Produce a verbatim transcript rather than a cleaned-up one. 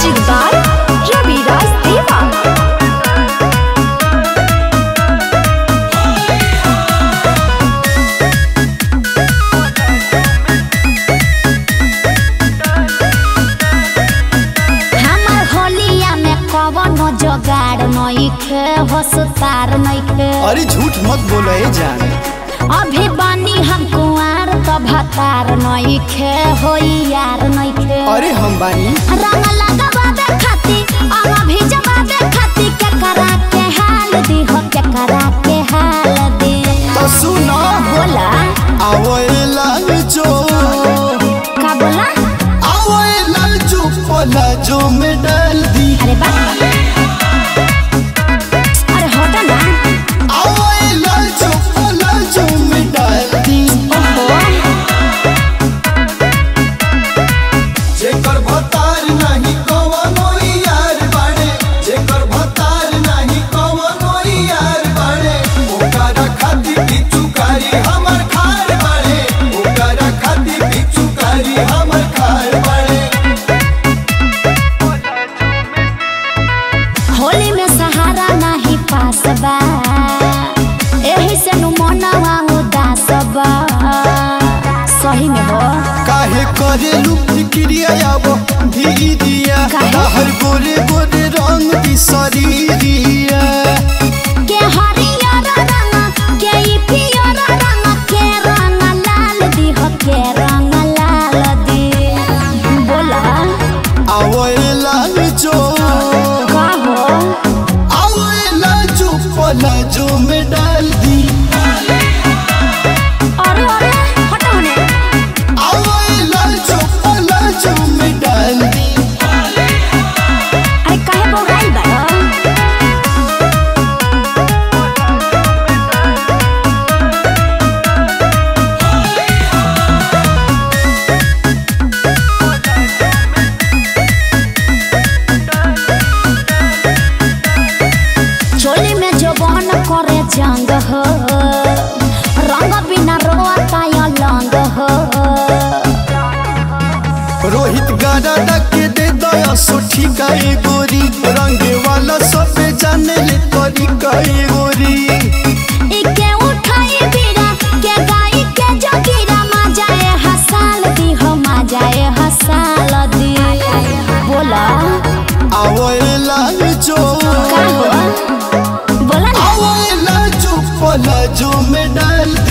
Music by Raviraj देवा। हमार होलिया में कवनो जोगाड़ नइखे होसतार नइखे। अरे झूठ मत बोले जान, अभी बानी हम कुंवार तो भतार नइखे होई यार नइखे। अरे हम बानी रंग लगावे खाती और अभी जमावे खाती के करा के हाल दी हो के करा के हाल दी। तो सुनो बोला आवए लाल जो का बोला आवए लाल जो कोला जो में डाल दी। अरे बाप अरे हटा ना आवए लाल जो कोला जो में डाल दी। ओहो जेकर भतार नहीं कवनो यार बाड़े, जेकर भतार नहीं कवनो यार बाड़े, ओकरा खातिर पिचुकारी हमर खार बाड़े, ओकरा खातिर पिचुकारी हमर खार बाड़े। होली में सहारा नहीं पास बा, एही से नु मनवा उदास बा। सही में हो काहे करे लुप्त क्रिया आबो धीरिया, काहे? हर गोरे गोरे रंग दी शरीरिया। के हरियर रंग के ई पियर रंग के रंग लाल दी हो के रंग लाल दी। बोला आवए लाल जो का हो आवए लाल जो कोला जो में डाल दी। अरे अरे हटो ने आवए लाल जो कोला जो में डाल दी। अरे काहे बोगाई बा चोली में जवान करे जंग हो, रंग बिना रोता या लंग हो। रोहित गाड़ा डके दे दया सोठी काए गोरी, रंगे वाला सब जाने ले तोरी काए गोरी। इके उठाई बीरा के गाई के जोगिरा मजाए हसाल दी हो मजाए हसाल दी। बोला आवए लाल जो का हो बोला ना आवए लाल जो कोला जो में डाल